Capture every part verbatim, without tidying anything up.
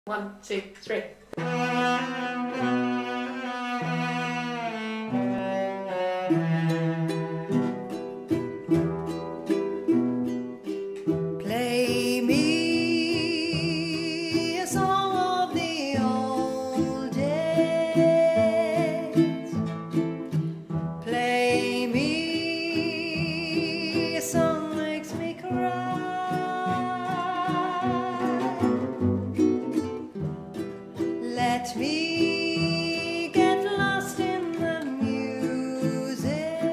One, two, three. Play me a song of the old days. Play me a song that makes me cry. Let me get lost in the music.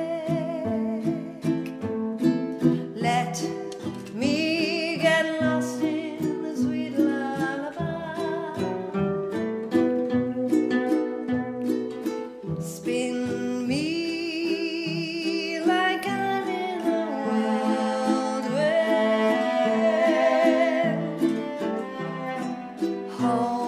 Let me get lost in the sweet lullaby. Spin me like I'm in a world where home